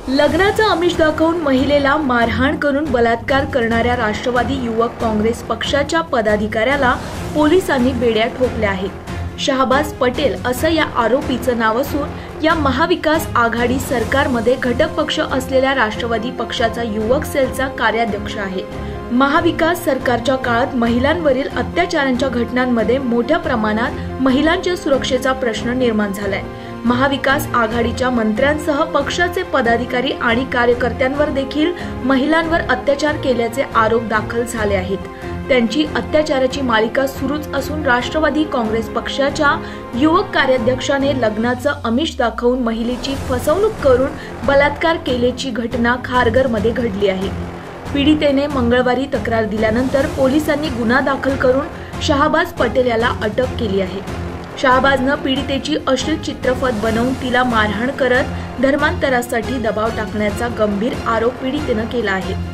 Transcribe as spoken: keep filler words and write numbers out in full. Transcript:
लग्नाचं आमिष दाखवून महिलेला मारहाण करून बलात्कार करणाऱ्या राष्ट्रवादी युवक काँग्रेस पक्षाच्या पदाधिकाऱ्याला पोलिसांनी बेड्या ठोकल्या आहेत। शहाबाज पटेल असं या आरोपीचं नाव असून या महाविकास आघाडी सरकारमध्ये घटक पक्ष असलेल्या राष्ट्रवादी पक्षाचा युवक सेलचा कार्याध्यक्ष आहे। महाविकास सरकारच्या काळात महिलांवरील अत्याचारांच्या घटनांमध्ये मोठ्या प्रमाणात महिलांच्या सुरक्षेचा प्रश्न निर्माण झालाय। महाविकास आघाडीच्या मंत्र्यांसह पक्षाचे पदाधिकारी आणि कार्यकर्त्यांवर देखील महिलांवर अत्याचार केल्याचे आरोप दाखल झाले आहेत। त्यांची अत्याचाराची मालिका सुरूच असून राष्ट्रवादी काँग्रेस पक्षाच्या युवक कार्याध्यक्षाने लग्नाचं आमिष दाखवून महिलेची फसवणूक करून बलात्कार केल्याची घटना खारघरमध्ये घडली आहे। पीडितेने मंगळवारी तक्रार दिल्यानंतर पोलिसांनी गुन्हा दाखल करून शहाबाज पटेल याला अटक केली आहे। शहाबाजनं पीडितेची अश्लील चित्रफत बनवून तिला मारहाण करत धर्मांतरासाठी दबाव टाकण्याचा गंभीर आरोप पीडितेनं केला आहे।